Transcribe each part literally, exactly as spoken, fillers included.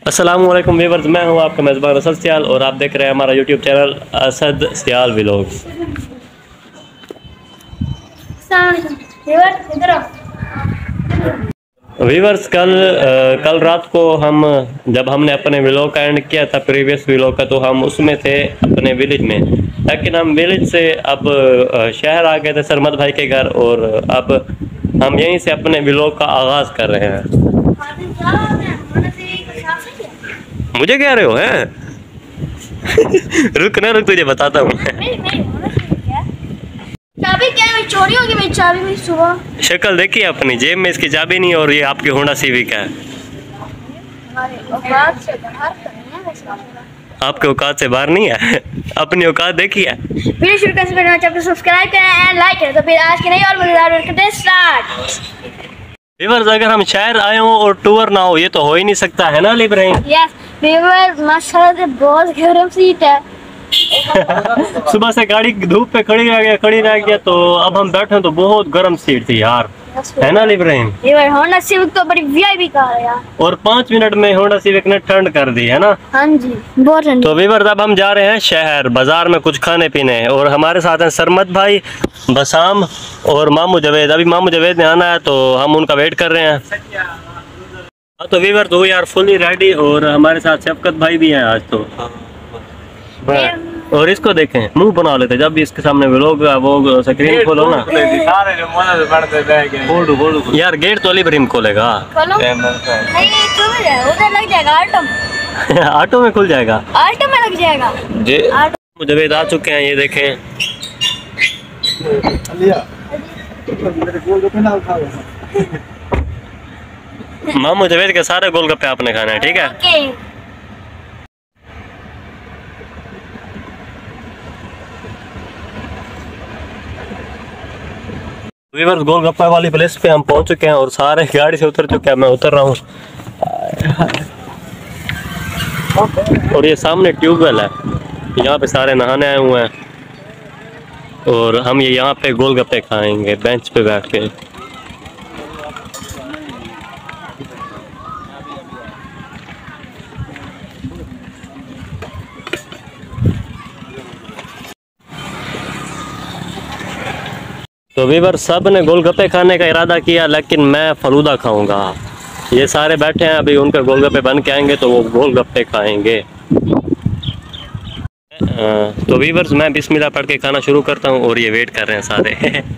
अस्सलामुअलैकुम व्यूअर्स, मैं हूं आपका मेज़बान असद सियाल और आप देख रहे हैं हमारा YouTube channel Asad Sial vlogs. Viewers कल आ, कल रात को हम जब हमने अपने व्लॉग का एंड किया था प्रीवियस व्लॉग का, तो हम उसमें थे अपने विलेज में, लेकिन हम विलेज से अब आ, शहर आ गए थे सरमद भाई के घर और अब हम यहीं से अपने व्लॉग का आगाज़ कर रहे हैं। मुझे कह रहे हो हैं? रुक ना रुक, तुझे बताता हूँ। चाबी क्या है? चोरी होगी मेरी चाबी मेरी सुबह। शक्ल देखी अपनी, जेब में इसकी चाबी नहीं और ये आपकी होंडा सिविक है। आपके औकात से बाहर नहीं है। अपनी औकात देखी है। वीडियो शुरू करने से पहले चैनल को सब्सक्राइब करें एंड लाइक करें। तो फिर आज के नई और मजेदार वीडियो करते हैं स्टार्ट। व्यूअर्स, अगर हम शहर आए हो और टूर ना हो, ये तो हो ही नहीं सकता है ना अली इब्राहिम? यस व्यूअर्स, माशाल्लाह से बहुत गर्म सीट है। सुबह से गाड़ी धूप पे खड़ी रह गया खड़ी रह गया तो अब हम बैठे तो बहुत गर्म सीट थी यार, है ना अली इब्राहिम? ये होंडा सिविक तो बड़ी वीआईपी कार है यार। और पाँच मिनट में होंडा सिविक ने ठंड कर दी है ना? हाँ जी, बहुत ठंड। तो व्यूअर्स, अब हम जा रहे हैं शहर बाजार में कुछ खाने पीने, और हमारे साथ हैं सरमद भाई, बसाम और मामू जवेद। अभी मामू जवेद ने आना है तो हम उनका वेट कर रहे हैं। तो viewers, we are fully ready और हमारे साथ शफकत भाई भी हैं आज। तो और इसको देखें, मुंह बना लेते जब भी इसके सामने व्लॉग वो स्क्रीन खोलो ना। यार गेट तो अली इब्राहिम खोलेगा। लग जाएगा ऑटो। ऑटो में खुल जाएगा, ऑटो में लग जाएगा जी। जवेद आ चुके हैं, ये देखें। मामू जवेद के सारे गोलगप्पे आपने खाना है, ठीक है? व्यूअर्स, गोलगप्पा वाली प्लेस पे हम पहुंच चुके हैं और सारे गाड़ी से उतर चुके हैं। मैं उतर रहा हूँ और ये सामने ट्यूबवेल है, यहाँ पे सारे नहाने आए हुए हैं और हम ये यहाँ पे गोलगप्पे खाएंगे बेंच पे बैठ के। तो व्यूअर्स, सब ने गोलगप्पे खाने का इरादा किया, लेकिन मैं फलूदा खाऊंगा। ये सारे बैठे हैं, अभी उनके गोलगप्पे बन के आएंगे तो वो गोलगप्पे खाएंगे। तो व्यूअर्स, मैं बिस्मिल्लाह पढ़ के खाना शुरू करता हूँ और ये वेट कर रहे हैं सारे।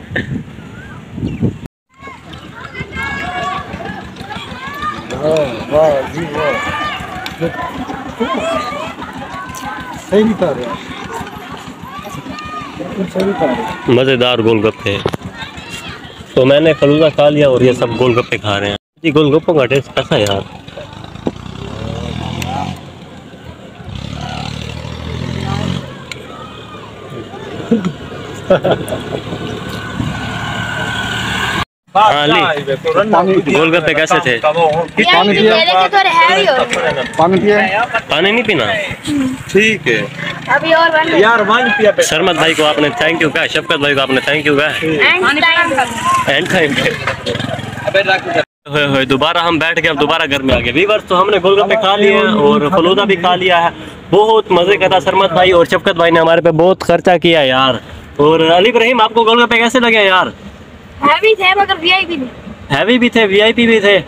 मज़ेदार गोलगप्पे। तो मैंने फलूदा खा लिया और ये सब गोलगप्पे खा रहे हैं जी। गोलगप्पों का टेस्ट कैसा है यार? हाँ ली, गोलगप्पे कैसे थे? पानी पानी नहीं पीना? ठीक है। अभी और बन यार वन पिया पे। सरमद भाई को आपने थैंक यू कहा, शफकत भाई को आपने थैंक यू कहा एंड टाइम पे। दोबारा हम बैठ के अब दोबारा घर में आ गए। व्यूअर्स, तो हमने गोलगप्पे खा लिए हैं और फलूदा भी खा लिया है। बहुत मजे का था। सरमद भाई और शफकत भाई ने हमारे पे बहुत खर्चा किया यार। और अली इब्राहिम, आपको गोलगप्पे कैसे लगे यार? हैवी थे मगर वीआईपी भी। हैवी भी थे, वीआईपी भी थे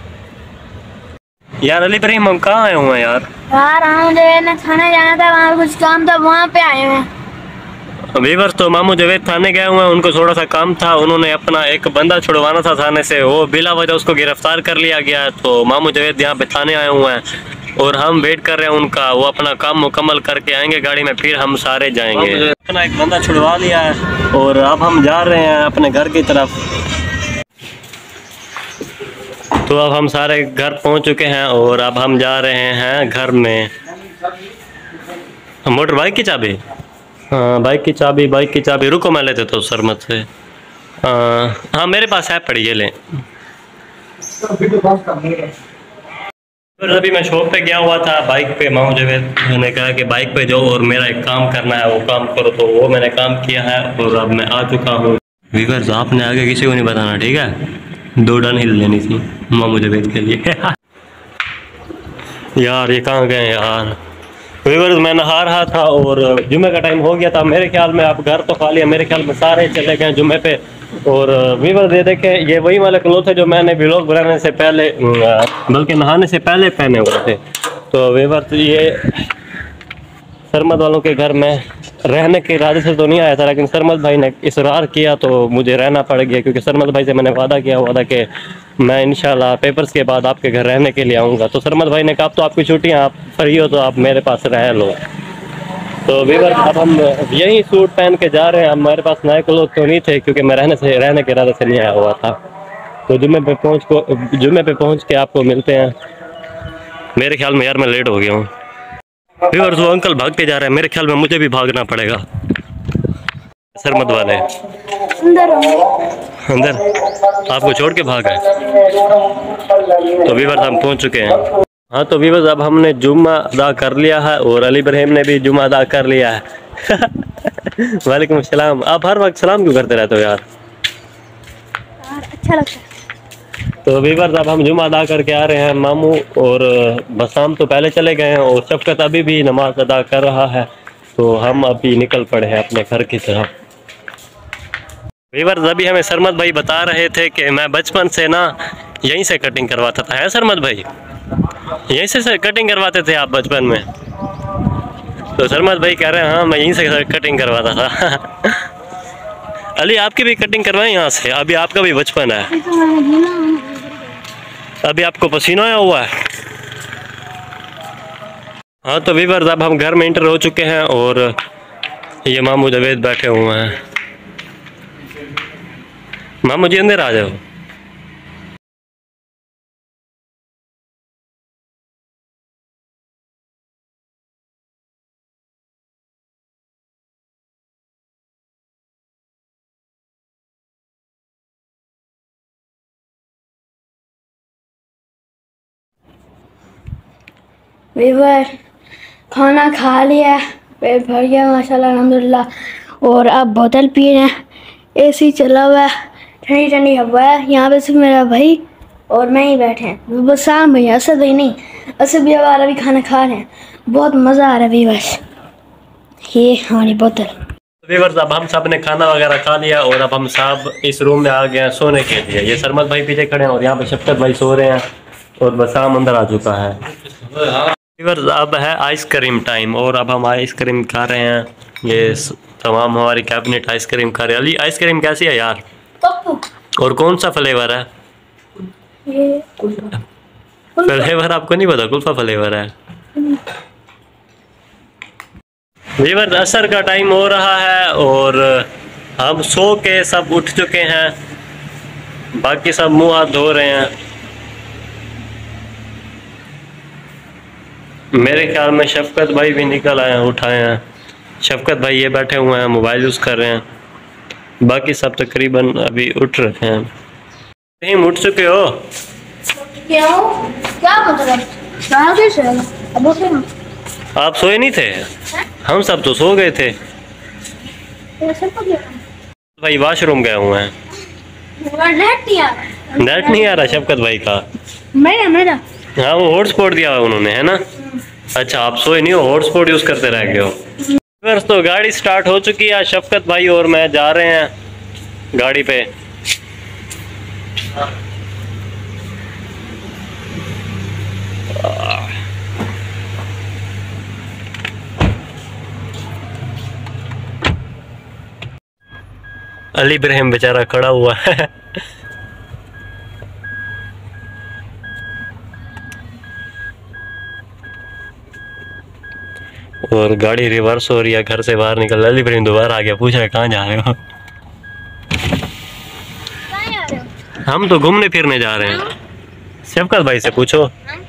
यार। अली इब्राहिम, हम कहाँ आए हुए हैं यार? यार हम जो थाने जाना था, वहाँ कुछ काम था, वहाँ पे आए हैं। व्यूअर्स, तो मामू जवेद थाने गए हुए हैं, उनको थोड़ा सा काम था। उन्होंने अपना एक बंदा छुड़वाना था थाने से, वो बिला वजह उसको गिरफ्तार कर लिया गया। तो मामू जवेद यहाँ पे थाने आए हुए हैं और हम वेट कर रहे हैं उनका। वो अपना काम मुकम्मल करके आएंगे गाड़ी में, फिर हम सारे जाएंगे। अपना एक बंदा छुड़वा लिया है और अब हम जा रहे हैं अपने घर की तरफ। तो अब हम सारे घर पहुंच चुके हैं और अब हम जा रहे हैं घर में। मोटर बाइक की चाबी? हाँ बाइक की चाबी, बाइक की चाबी। रुको मैं लेते तो सरमत से। हाँ मेरे पास है, पड़ी है, ले। अभी मैं शॉप पे गया हुआ था बाइक पे। मामू जवेद ने कहा कि बाइक पे जाओ और मेरा एक काम करना है, वो काम करो। तो वो मैंने काम किया है और अब मैं आ चुका हूँ। व्यूअर्स, आपने आगे किसी को नहीं बताना, ठीक है? दो डन हिल लेनी थी मामू जवेद के लिए। यार ये कहाँ गए यार। व्यूअर्स मैं नहा रहा था और जुम्मे का टाइम हो गया था। मेरे ख्याल में आप घर तो खाली है, मेरे ख्याल में सारे चले गए जुम्मे पे। और व्यूअर्स ये देखें, ये वही वाले क्लोथ है जो मैंने व्लॉग बनाने से पहले, बल्कि नहाने से पहले पहने हुए थे। तो व्यूअर्स ये सरमद वालों के घर में रहने के इरादे से तो नहीं आया था, लेकिन सरमद भाई ने इसरार किया तो मुझे रहना पड़ गया, क्योंकि सरमद भाई से मैंने वादा किया हुआ था कि मैं इंशाल्लाह पेपर्स के बाद आपके घर रहने के लिए आऊँगा। तो सरमद भाई ने कहा तो आपकी छुट्टियाँ, आप फ्री हो तो आप मेरे पास रह लो। तो व्यूअर्स अब हम यही सूट पहन के जा रहे हैं। हमारे पास नए क्लोथ तो नहीं थे, क्योंकि मैं रहने से रहने के इरादे से नहीं आया हुआ था। तो जुम्मे पे पहुँच को जुम्मे पे पहुँच के आपको मिलते हैं। मेरे ख्याल में यार मैं लेट हो गया हूँ। व्यूअर्स वो अंकल भागते जा रहे हैं, मेरे ख्याल में मुझे भी भागना पड़ेगा। सरमद वाले अंदर अंदर आपको छोड़ के भाग गए। तो व्यूअर्स हम पहुंच चुके हैं। हाँ तो व्यूअर्स अब हमने जुम्मा अदा कर लिया है और अली इब्राहिम ने भी जुम्मा अदा कर लिया है। वालेकुम अस्सलाम। आप हर वक्त सलाम क्यों करते रहते हो यार? अच्छा लगता है। तो व्यूअर्स अब हम जुम्मा अदा करके आ रहे हैं। मामू और बसाम तो पहले चले गए हैं और शफकत अभी भी नमाज अदा कर रहा है। तो हम अभी निकल पड़े हैं अपने घर की तरफ। व्यूअर्स अभी हमें सरमद भाई बता रहे थे कि मैं बचपन से ना यहीं से कटिंग करवाता था। है सरमद भाई, यहीं से कटिंग करवाते थे आप बचपन में? तो सरमद भाई कह रहे हैं हाँ मैं यहीं से कटिंग करवाता था। अली आपकी भी कटिंग करवाएं यहाँ से, अभी आपका भी बचपन है। अभी आपको पसीना आया हुआ है। हाँ तो व्यूअर्स अब हम घर में इंटर हो चुके हैं और ये मामू जवेद बैठे हुए हैं। मामू जी अंदर आ जाओ। व्यूअर खाना खा लिया, पेट भर गया माशाल्लाह अल्हम्दुलिल्लाह। और अब बोतल पी रहे हैं, एसी चला हुआ है, ठंडी ठंडी हवा है। यहाँ पे सिर्फ मेरा भाई और मैं ही बैठे हैं। बस शाम भाई, असद भाई नहीं, असद भी हमारा भी खाना खा रहे हैं। बहुत मज़ा आ रहा है व्यूअर्स। ये हमारी बोतल। व्यूअर्स अब हम सब ने खाना वगैरह खा लिया और अब हम सब इस रूम में आ गए हैं सोने के लिए। ये सरमद भाई पीछे खड़े हैं और यहाँ पे शफकत भाई सो रहे हैं और बसाम अंदर आ चुका है। व्यूअर्स अब है आइसक्रीम टाइम और अब हम आइसक्रीम खा रहे हैं। ये तमाम हमारी कैबिनेट आइसक्रीम खा रहे हैं। अली आइसक्रीम कैसी है यार? और कौन सा फ्लेवर है? ये फ्लेवर आपको नहीं पता? कुल्फा फ्लेवर है। व्यूअर्स असर का टाइम हो रहा है और हम सो के सब उठ चुके हैं, बाकी सब मुंह हाथ धो रहे हैं। मेरे ख्याल में शफकत भाई भी निकल आए हैं, उठाए हैं। शफकत भाई ये बैठे हुए हैं, मोबाइल यूज़ कर रहे हैं। बाकी सब तकरीबन अभी उठ रहे हैं। तुम उठ चुके हो? क्यों? क्या मतलब? अब उठे ना। आप सोए नहीं थे? हम सब तो सो गए थे। भाई वॉशरूम गए हुए हैं। नेट नहीं आ रहा। नेट नहीं आ रहा शफकत भाई का? मेरा मेरा हाँ वो हॉटस्पॉट दिया हुआ उन्होंने, है ना? अच्छा आप सोए नहीं हो, हॉटस्पॉट यूज़ करते रह गए हो। बस तो गाड़ी स्टार्ट हो चुकी है। शफकत भाई और मैं जा रहे हैं गाड़ी पे। अली इब्राहिम बेचारा खड़ा हुआ है। और गाड़ी रिवर्स हो रही है, घर से बाहर निकल। अली इब्राहिम दोबारा आ गया, पूछ रहा है कहाँ जा रहे हो? हम तो घूमने फिरने जा रहे हैं। शफकत भाई से पूछो,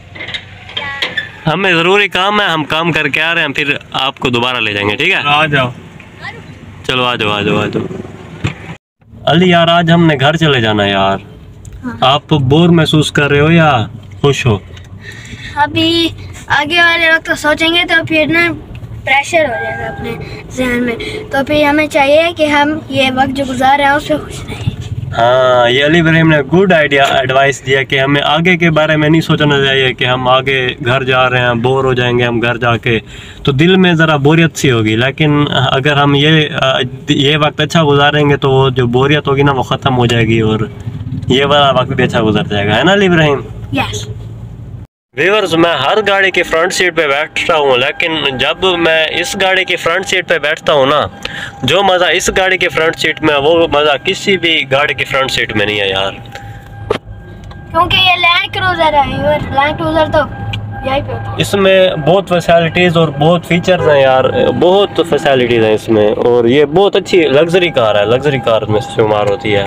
हमें ज़रूरी काम है, हम काम करके आ रहे हैं, फिर आपको दोबारा ले जाएंगे। ठीक है आ जाओ। चलो आ जाओ आ जाओ आ जाओ। अली यार आज हमने घर चले जाना यार। हाँ। आप बोर महसूस कर रहे हो या खुश हो? अभी आगे वाले लोग तो सोचेंगे तो फिर ना प्रेशर हो जाएगा अपने जहन में। तो फिर हमें चाहिए कि हम ये वक्त जो गुजार रहे हैं उस पर खुश रहें। हाँ, ये अली इब्राहिम ने गुड आइडिया एडवाइस दिया कि हमें आगे के बारे में नहीं सोचना चाहिए कि हम आगे घर जा रहे हैं, बोर हो जाएंगे हम घर जाके, तो दिल में ज़रा बोरियत सी होगी। लेकिन अगर हम ये ये वक्त अच्छा गुजारेंगे तो वो जो बोरियत होगी ना वो ख़त्म हो जाएगी और ये वाला वक्त भी अच्छा गुजर जाएगा, है ना अली इब्राहिम? यस। व्यूअर्स, मैं हर गाड़ी की फ्रंट सीट पे बैठता हूँ, लेकिन जब मैं इस गाड़ी की फ्रंट सीट पे बैठता हूँ ना, जो मज़ा इस गाड़ी की फ्रंट सीट में वो मज़ा किसी भी गाड़ी की फ्रंट सीट में नहीं है यार। क्योंकि ये लैंड क्रूजर है, लैंड क्रूजर तो यही पे होता है। इसमें बहुत फैसिलिटीज़ और बहुत फीचर्स हैं यार, बहुत फैसिलिटीज़ हैं इसमें, और ये बहुत अच्छी लग्जरी कार है, लग्जरी कार में शुमार होती है।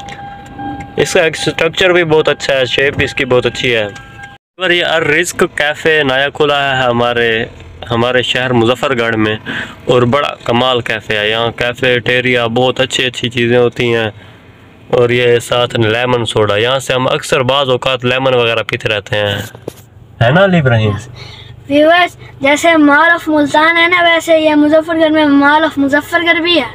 इसका स्ट्रक्चर भी बहुत अच्छा है, शेप भी इसकी बहुत अच्छी है। पर ये रिस्क कैफ़े नया खुला है हमारे हमारे शहर मुजफ्फरगढ़ में, और बड़ा कमाल कैफ़े है। यहाँ कैफ़ेटेरिया बहुत अच्छी अच्छी चीज़ें होती हैं, और ये साथ लेमन सोडा, यहाँ से हम अक्सर बाज़ औक़ात लेमन वगैरह पीते रहते हैं, है ना अली इब्राहिम? व्यूअर्स, जैसे मॉल ऑफ मुल्तान है ना, वैसे ये मुजफ्फरगढ़ में मॉल ऑफ मुजफ्फरगढ़ भी है।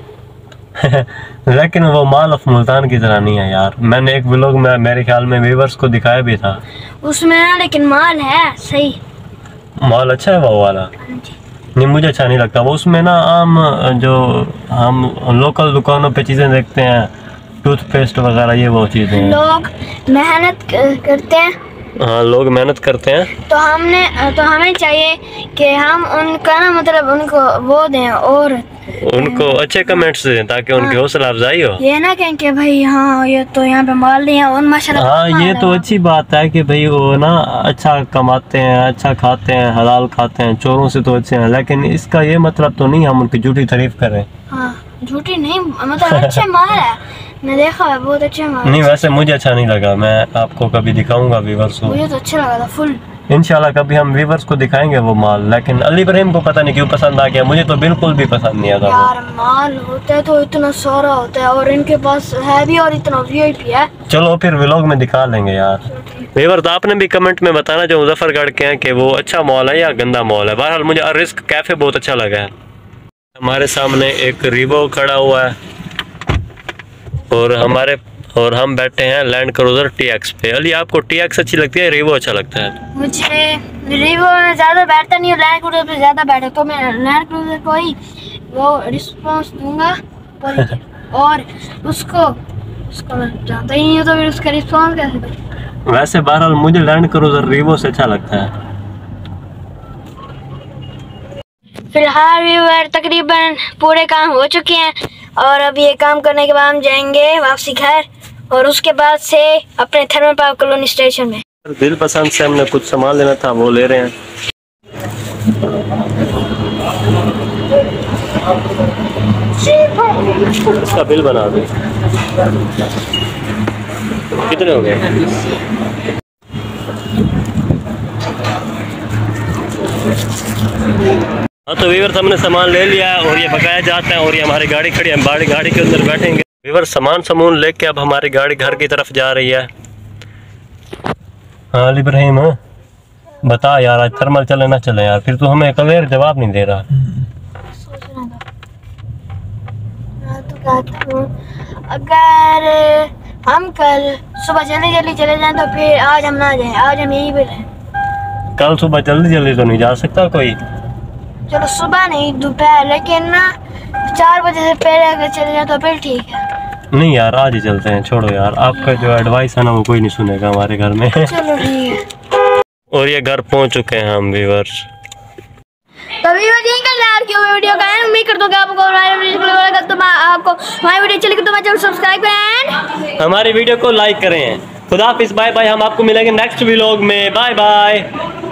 लेकिन वो मॉल ऑफ मुल्तान की तरह नहीं है यार। मैंने एक व्लॉग में मेरे ख्याल में व्यूअर्स को दिखाया भी था उसमें ना, लेकिन मॉल है सही, मॉल अच्छा है वो वाला। नहीं, मुझे अच्छा नहीं लगता वो। उसमें ना आम जो हम लोकल दुकानों पे चीज़ें देखते हैं, टूथपेस्ट वगैरह, ये वो चीज़ें हैं। लोग मेहनत करते हैं। हाँ, लोग मेहनत करते हैं, तो हमने तो हमें चाहिए कि हम उनका ना मतलब उनको वो दें और उनको अच्छे कमेंट्स दें ताकि उनकी हौसला अफजाई हो। ये ना कहें कि भाई हाँ ये तो यहाँ पे माल नहीं है, और माशाल्लाह। हाँ, ये तो अच्छी बात है कि भाई वो ना अच्छा कमाते हैं, अच्छा खाते हैं, हलाल खाते हैं, चोरों से तो अच्छे हैं, लेकिन इसका ये मतलब तो नहीं हम उनकी झूठी तारीफ करें। हाँ, झूठी नहीं, मतलब अच्छे माल है, मैं देखा है बहुत अच्छे माल। नहीं, वैसे मुझे अच्छा नहीं लगा, मैं आपको कभी दिखाऊंगा व्यूअर्स को। मुझे तो अच्छा लगा था फुल। इंशाल्लाह कभी हम व्यूअर्स को दिखाएंगे वो माल। लेकिन अली इब्राहिम को पता नहीं क्यों पसंद आ गया, मुझे तो बिल्कुल भी पसंद नहीं आता। यार माल होता है तो इतना सारा होता है, और इनके पास है भी, और इतना वीआईपी है। चलो फिर व्लॉग में दिखा लेंगे यार। व्यूअर्स, आपने भी कमेंट में बताना जो मुजफ्फरगढ़ के हैं कि वो अच्छा मॉल है या गंदा मॉल है। बहरहाल मुझे रिस्क कैफ़े बहुत अच्छा लगा है। हमारे सामने एक रीवो खड़ा हुआ है, और हमारे और हम बैठे हैं लैंड क्रूजर टी एक्स पे। अली, आपको टी एक्स अच्छी लगती है, रीवो अच्छा लगता है? मुझे रीवो में ज़्यादा बैठता नहीं हूँ, लैंड क्रूजर पे ज़्यादा बैठे, तो मैं लैंड क्रूजर को ही वो रिस्पॉन्स दूंगा, और उसको उसको मैं जानता ही नहीं हूँ, तो फिर उसका रिस्पॉन्स कैसे दूँ? वैसे बहरहाल मुझे लैंड क्रूजर रीवो से अच्छा लगता है। फिलहाल व्यूअर तकरीबन पूरे काम हो चुके हैं, और अब ये काम करने के बाद हम जाएंगे वापसी घर, और उसके बाद से अपने थर्मल पावर कॉलोनी स्टेशन में। दिल पसंद से हमने कुछ सामान लेना था, वो ले रहे हैं। इसका बिल बना दे। कितने हो गए? हाँ, तो व्यूअर्स हमने सामान ले लिया है और ये बकाया जाता है, और ये हमारी गाड़ी खड़ी है, हमारी गाड़ी के अंदर बैठेंगे। व्यूअर्स, सामान सामून लेके अब हमारी गाड़ी घर की तरफ जा रही है। हाँ अली इब्राहिम, बता यार, आज थर्मल चले ना चले यार? फिर तू हमें क्लियर जवाब नहीं दे रहा। अगर हम कल सुबह जल्दी जल्दी चले जाएं तो फिर आज हम ना जाएं, आज हम यहीं पे रहें। कल सुबह जल्दी जल्दी तो नहीं जा सकता कोई? चलो सुबह नहीं, दोपहर, लेकिन ना चार बजे से पहले अगर चले जाए तो फिर ठीक है। नहीं यार, आज ही चलते हैं, छोड़ो यार, आपका जो एडवाइस है ना वो कोई नहीं सुनेगा हमारे घर में। चलो ठीक है। और ये घर पहुंच चुके हैं हम व्यूअर्स। तो वीडियो का यार क्यों वीडियो का है, उम्मीद करता हूं कि आपको हमारी वीडियो लगा, तो आपको हमारी वीडियो अच्छी लगी तो चैनल सब्सक्राइब करें, हमारी वीडियो को लाइक करें। खुदा हाफिज़, बाय बाय। हम आपको मिलेंगे नेक्स्ट व्लॉग में। Bye bye.